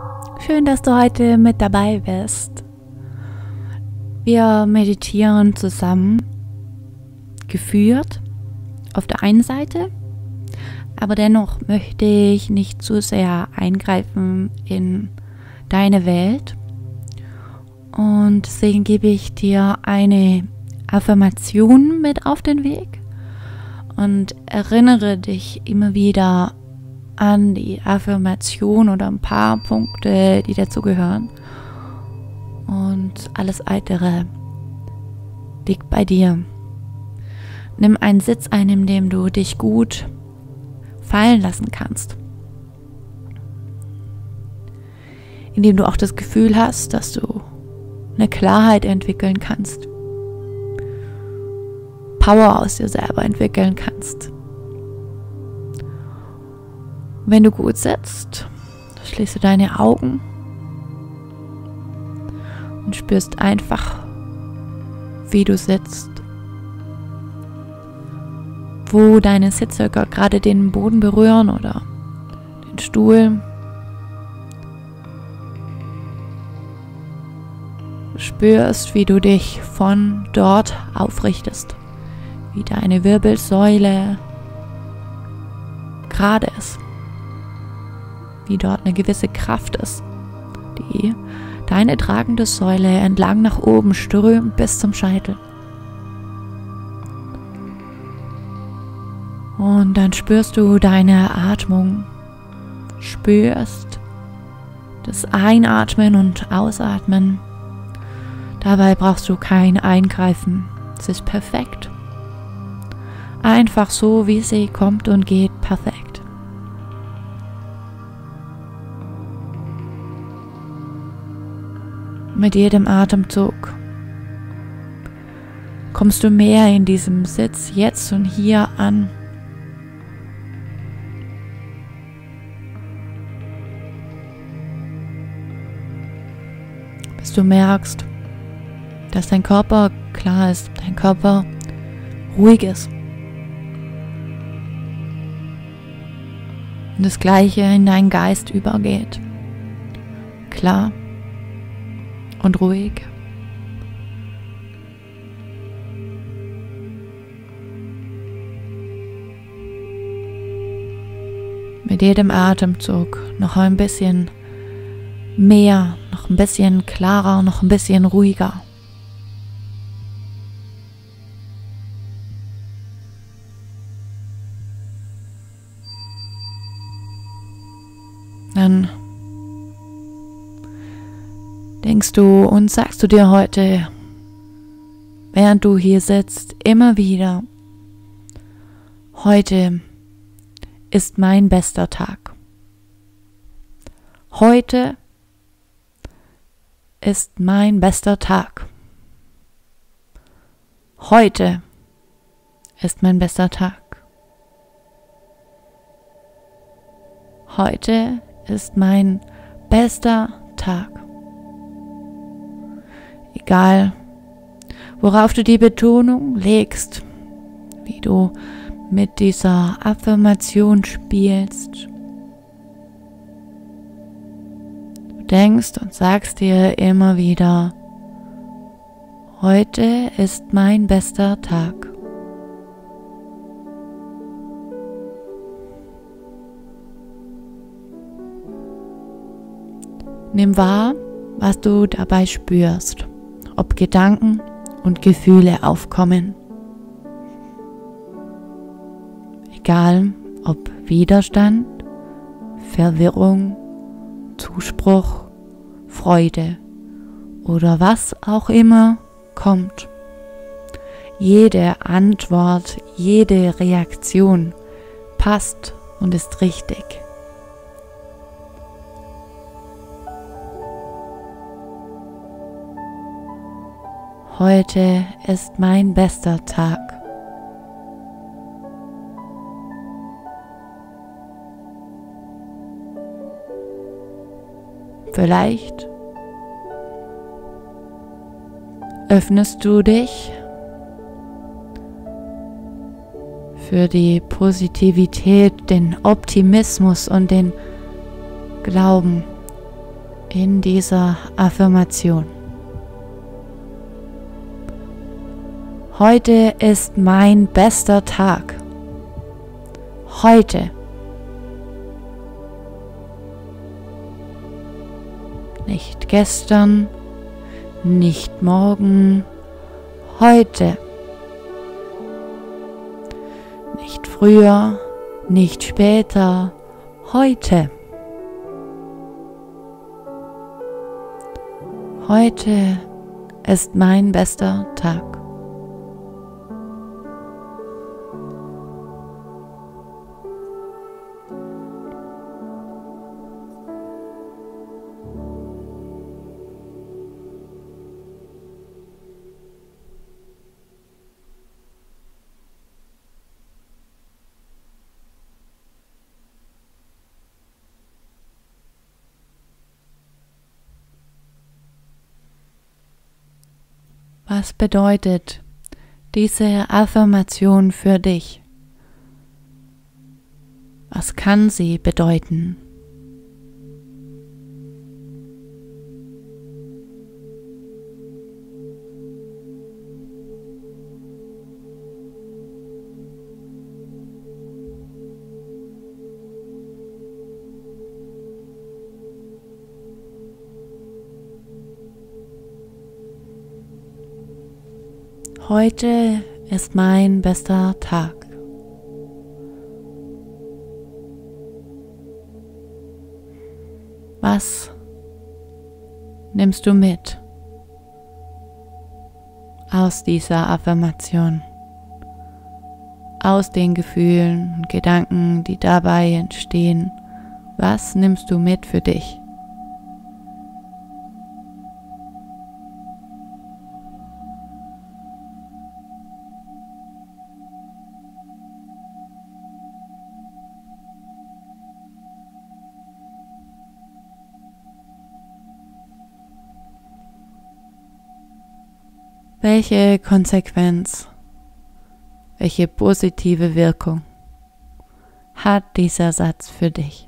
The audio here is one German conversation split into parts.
Schön, dass du heute mit dabei bist. Wir meditieren zusammen, geführt auf der einen Seite, aber dennoch möchte ich nicht zu sehr eingreifen in deine Welt. Und deswegen gebe ich dir eine Affirmation mit auf den Weg und erinnere dich immer wieder an die Affirmation oder ein paar Punkte, die dazu gehören. Und alles Weitere liegt bei dir. Nimm einen Sitz ein, in dem du dich gut fallen lassen kannst. In dem du auch das Gefühl hast, dass du eine Klarheit entwickeln kannst. Power aus dir selber entwickeln kannst. Wenn du gut sitzt, schließt du deine Augen und spürst einfach, wie du sitzt, wo deine Sitzhöcker gerade den Boden berühren oder den Stuhl. Du spürst, wie du dich von dort aufrichtest, wie deine Wirbelsäule gerade ist. Wie dort eine gewisse Kraft ist, die deine tragende Säule entlang nach oben strömt bis zum Scheitel. Und dann spürst du deine Atmung, spürst das Einatmen und Ausatmen. Dabei brauchst du kein Eingreifen, es ist perfekt. Einfach so, wie sie kommt und geht, perfekt. Mit jedem Atemzug kommst du mehr in diesem Sitz jetzt und hier an. Bis du merkst, dass dein Körper klar ist, dein Körper ruhig ist. Und das Gleiche in deinen Geist übergeht. Klar und ruhig. Mit jedem Atemzug noch ein bisschen mehr, noch ein bisschen klarer, noch ein bisschen ruhiger. Dann denkst du und sagst du dir heute, während du hier sitzt, immer wieder: Heute ist mein bester Tag. Heute ist mein bester Tag. Heute ist mein bester Tag. Heute ist mein bester Tag. Egal, worauf du die Betonung legst, wie du mit dieser Affirmation spielst. Du denkst und sagst dir immer wieder: Heute ist mein bester Tag. Nimm wahr, was du dabei spürst, ob Gedanken und Gefühle aufkommen. Egal, ob Widerstand, Verwirrung, Zuspruch, Freude oder was auch immer kommt. Jede Antwort, jede Reaktion passt und ist richtig. Heute ist mein bester Tag. Vielleicht öffnest du dich für die Positivität, den Optimismus und den Glauben, in dieser Affirmation. Heute ist mein bester Tag. Heute. Nicht gestern, nicht morgen, heute. Nicht früher, nicht später, heute. Heute ist mein bester Tag. Was bedeutet diese Affirmation für dich? Was kann sie bedeuten? Heute ist mein bester Tag. Was nimmst du mit aus dieser Affirmation? Aus den Gefühlen und Gedanken, die dabei entstehen. Was nimmst du mit für dich? Welche Konsequenz, welche positive Wirkung hat dieser Satz für dich?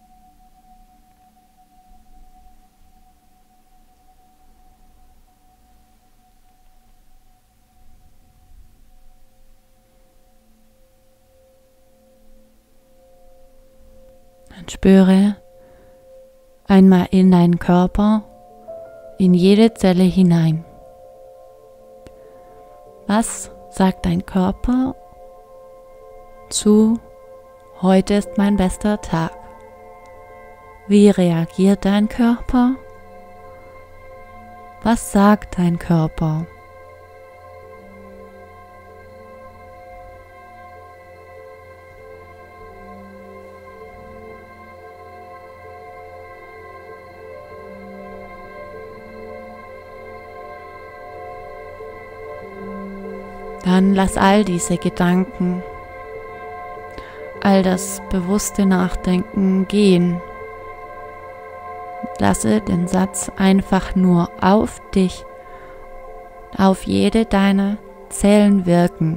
Dann spüre einmal in deinen Körper, in jede Zelle hinein. Was sagt dein Körper zu heute ist mein bester Tag? Wie reagiert dein Körper? Was sagt dein Körper? Dann lass all diese Gedanken, all das bewusste Nachdenken gehen. Lasse den Satz einfach nur auf dich, auf jede deiner Zellen wirken.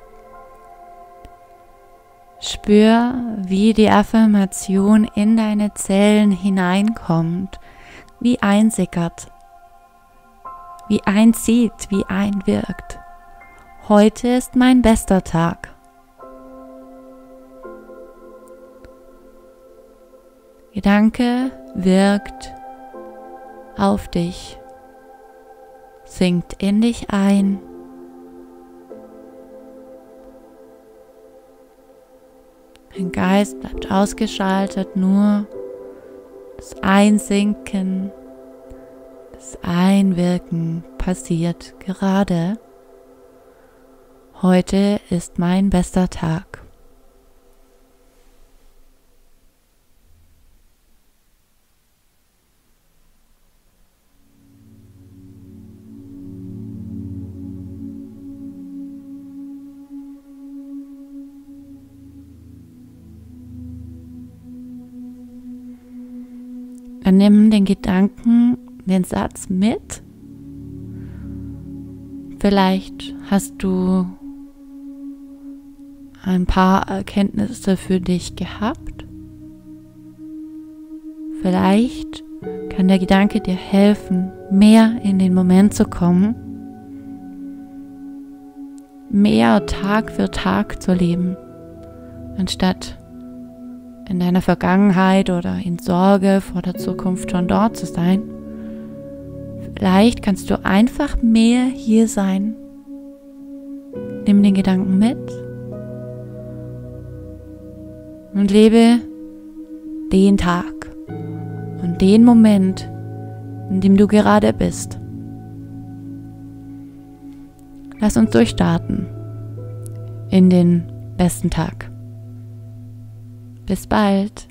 Spür, wie die Affirmation in deine Zellen hineinkommt, wie einsickert, wie einzieht, wie einwirkt. Heute ist mein bester Tag. Gedanke wirkt auf dich, sinkt in dich ein. Dein Geist bleibt ausgeschaltet, nur das Einsinken, das Einwirken passiert gerade. Heute ist mein bester Tag. Dann nimm den Gedanken, den Satz mit. Vielleicht hast du ein paar Erkenntnisse für dich gehabt. Vielleicht kann der Gedanke dir helfen, mehr in den Moment zu kommen, mehr Tag für Tag zu leben, anstatt in deiner Vergangenheit oder in Sorge vor der Zukunft schon dort zu sein. Vielleicht kannst du einfach mehr hier sein. Nimm den Gedanken mit und lebe den Tag und den Moment, in dem du gerade bist. Lass uns durchstarten in den besten Tag. Bis bald.